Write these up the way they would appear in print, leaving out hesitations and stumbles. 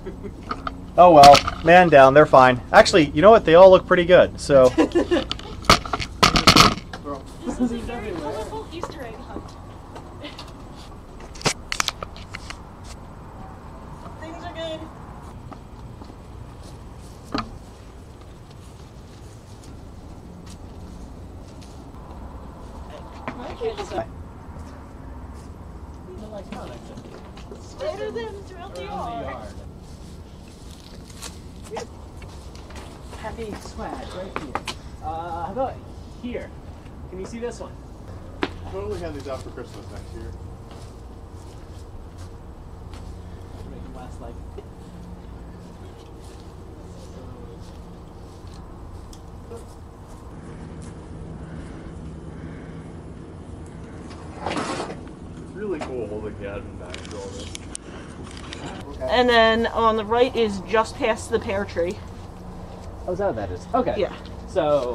Oh well, man down, they're fine. Actually, you know what? They all look pretty good, so. This is a very colorful Easter egg hunt. Things are good. I can't decide. Better than throughout the yard. Happy Swadge right here. How about here? Can you see this one? Totally hand these out for Christmas next year. Make them last like. It's really cool holding the admin bag for all this. Okay. And then on the right is just past the pear tree. Oh, is that what that is? Okay. Yeah. So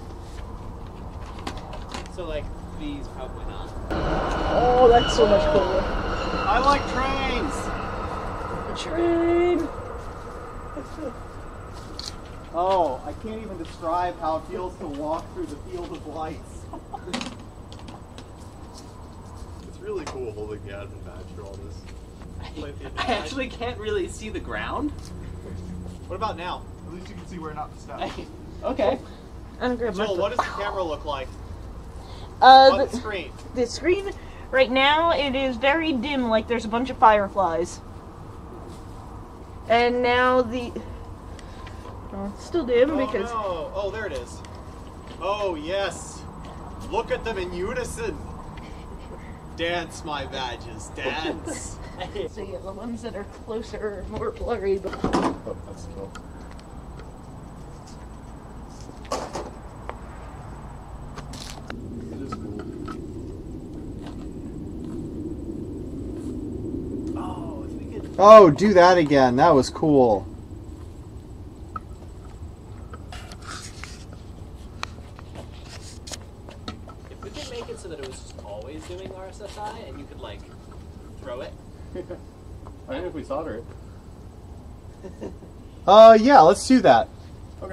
like these probably not. Oh, that's so much cooler. I like trains! Train! Oh, I can't even describe how it feels to walk through the field of lights. It's really cool holding the admin badge for all this. I actually can't really see the ground. What about now? At least you can see where not to step. Okay. I'm gonna grab my Jill, foot. what does the camera look like on the the screen? screen right now, it is very dim, like there's a bunch of fireflies. And now the it's still dim because no. Oh, there it is. Oh yes. Look at them in unison. Dance, my badges, dance. so yeah, the ones that are closer are more blurry. But Oh, that's cool. It is cool. Oh, if we could. Oh, do that again. That was cool. If we could make it so that it was just always doing RSSI and you could like throw it. I think if we solder it. Yeah, let's do that. Okay.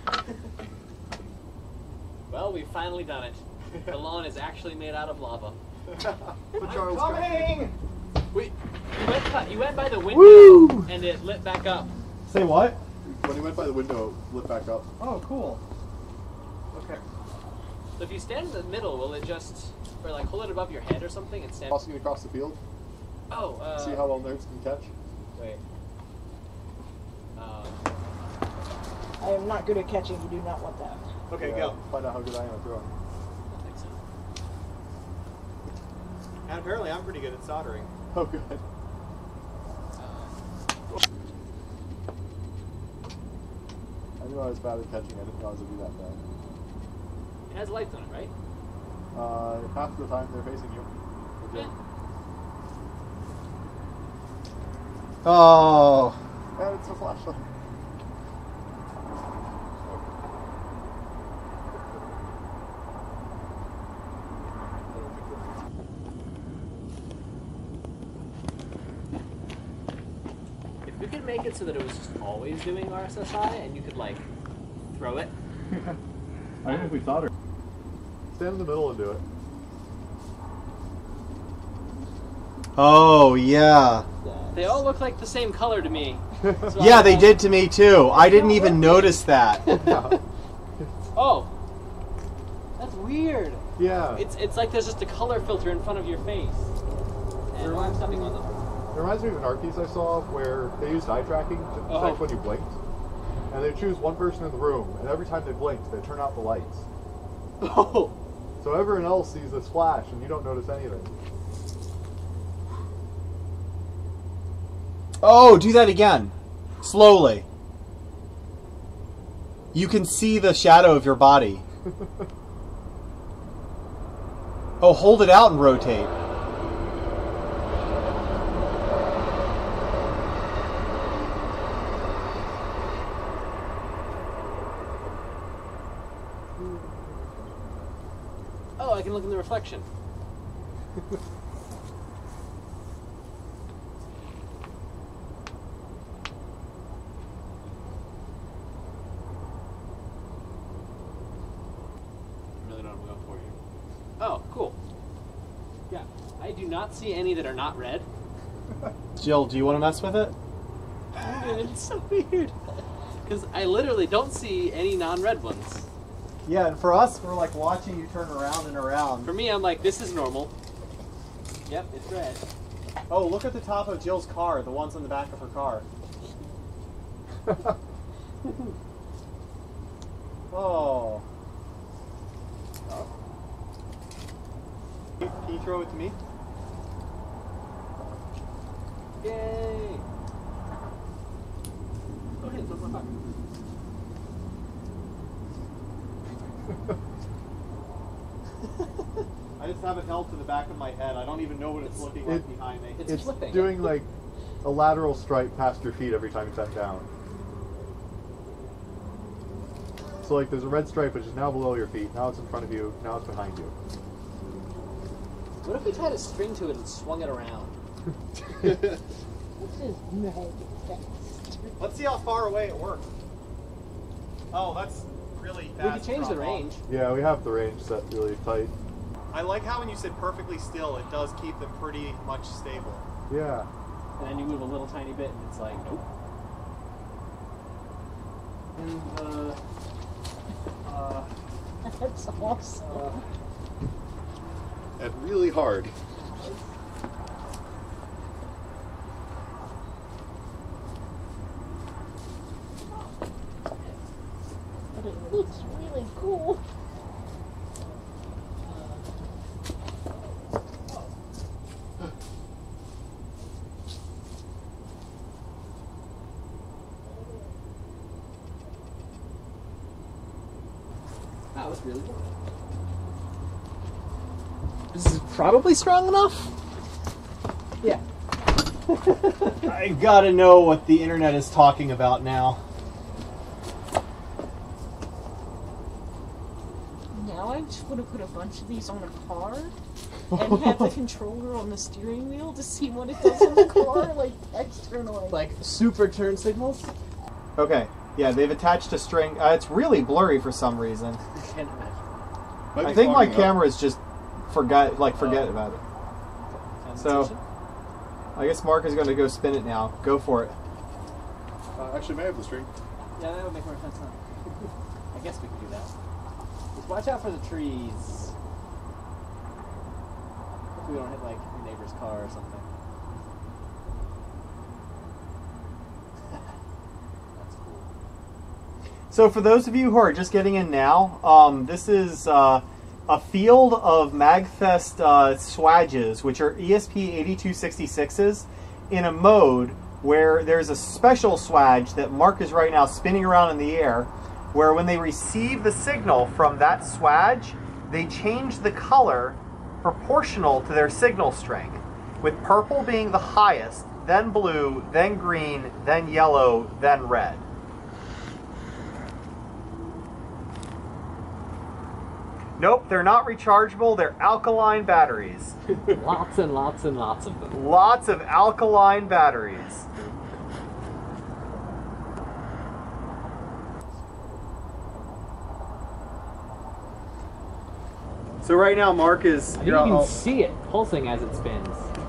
Well, we've finally done it. The lawn is actually made out of lava. But Charles Coming! You went by the window Woo! and it lit back up. Say what? when he went by the window, it lit back up. Oh, cool. Okay. So if you stand in the middle, will it just, or like hold it above your head or something and stand? Tossing it across the field. Oh, See how well nerds can catch. wait. I am not good at catching. You do not want that. Okay, Yeah, go. Find out how good I am at throwing. I think so. And apparently I'm pretty good at soldering. Oh, good. I knew I was bad at catching. I didn't realize it'd be that bad. It has lights on it, right? Half the time they're facing you. Okay. Oh. And it's a flashlight. If we could make it so that it was just always doing RSSI and you could like throw it. I think if we solder. Stand in the middle and do it. Oh, yeah. They all look like the same color to me. So Yeah, they did to me too. I didn't even notice that. Oh, that's weird. Yeah. It's like there's just a color filter in front of your face. And I'm stepping on them. It reminds me of an art piece I saw where they used eye tracking to detect when you blinked. And they choose one person in the room, and every time they blinked, they turn out the lights. Oh. So everyone else sees this flash, and you don't notice anything. Oh, do that again. Slowly. You can see the shadow of your body. Oh, hold it out and rotate. Oh, I can look in the reflection. I do not see any that are not red. Jill, do you want to mess with it? It's so weird. Because I literally don't see any non-red ones. Yeah, and for us, we're like watching you turn around and around. For me, I'm like, this is normal. Yep, it's red. Oh, look at the top of Jill's car, the ones on the back of her car. Oh. Can you throw it to me? Yay! Okay, so my car. I just have it held to the back of my head. I don't even know what it's looking like behind me. It's flipping. doing like a lateral strike past your feet every time you bend down. So like there's a red stripe which is now below your feet, now it's in front of you, now it's behind you. What if we tied a string to it and swung it around? This is MAGFest. Let's see how far away it works. Oh, that's really fast. We could change the drop off. range. Yeah, we have the range set really tight. I like how when you said perfectly still, it does keep them pretty much stable. Yeah. And then you move a little tiny bit and it's like, nope. And, That's awesome. And really hard. But it looks really cool. that was really good. This is probably strong enough? Yeah. I gotta know what the internet is talking about now. Now I just want to put a bunch of these on a car and have the controller on the steering wheel to see what it does on the car, like externally. Like super turn signals? Okay, yeah, they've attached a string. It's really blurry for some reason. I can't imagine. I think my camera's just forget about it. So, I guess Mark is going to go spin it now. Go for it. Actually, may I have the string? Yeah, that would make more sense, huh? I guess we could do that. Just watch out for the trees. If we don't hit, like, your neighbor's car or something. That's cool. So for those of you who are just getting in now, this is a field of MAGFest Swadges, which are ESP8266s, in a mode where there's a special Swadge that Mark is right now spinning around in the air, where when they receive the signal from that Swadge, they change the color proportional to their signal strength, with purple being the highest, then blue, then green, then yellow, then red. Nope, they're not rechargeable, they're alkaline batteries. Lots and lots and lots of them. Lots of alkaline batteries. So right now Mark is... I think you can see it pulsing as it spins.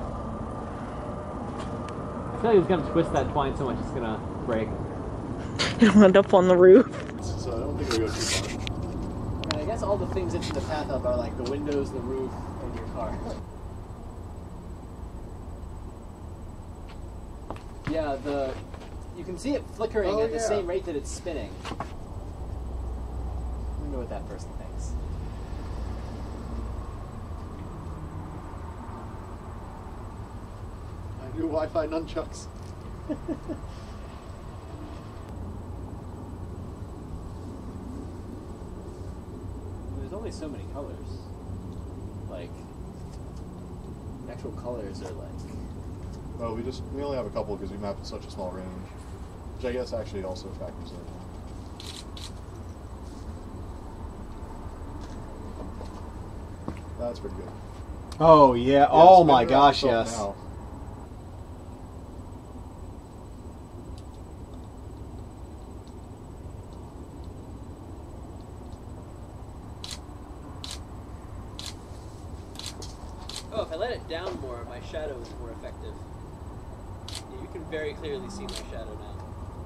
I feel like it's going to twist that twine so much it's going to break. It'll end up on the roof. So I don't think we go too far. And I guess all the things it's in the path of are like the windows, the roof, and your car. Yeah, you can see it flickering at the same rate that it's spinning. I wonder what that person thinks. I do Wi-Fi nunchucks. There's only so many colors. Like, the actual colors are like... Well, we only have a couple because we mapped such a small range, which I guess actually also factors in. That's pretty good. Oh yeah, Yeah, oh spin my around gosh, yourself yes. now. Oh, if I let it down more, my shadow is more effective. Yeah, you can very clearly see my shadow now.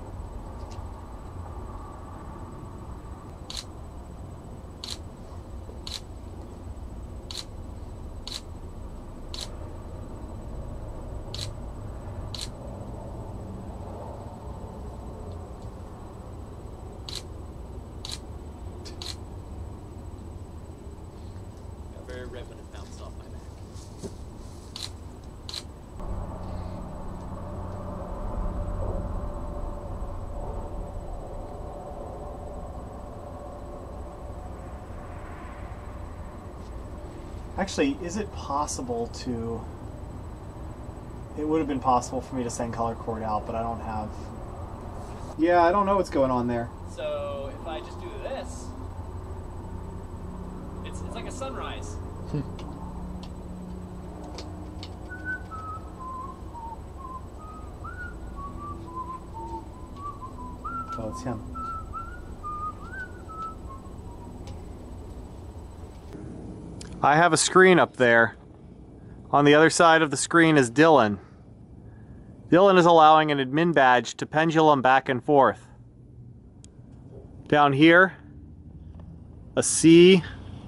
Got very red when it bounced off my back. Actually, is it possible to... It would have been possible for me to send color cord out, but I don't have... Yeah, I don't know what's going on there. So if I just do this, it's like a sunrise. Oh, it's him. I have a screen up there. On the other side of the screen is Dylan. Dylan is allowing an admin badge to pendulum back and forth. Down here, a sea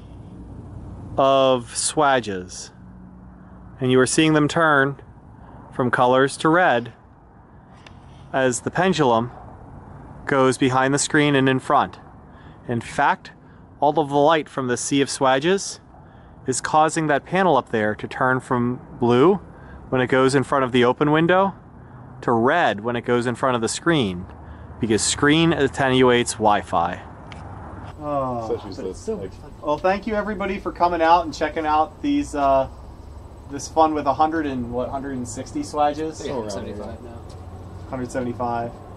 of swadges. And you are seeing them turn from colors to red as the pendulum goes behind the screen and in front. In fact, all of the light from the sea of swadges is causing that panel up there to turn from blue when it goes in front of the open window to red when it goes in front of the screen, because screen attenuates Wi-Fi. Oh, well, thank you everybody for coming out and checking out these this fun with 160 swadges. 175 now. 175.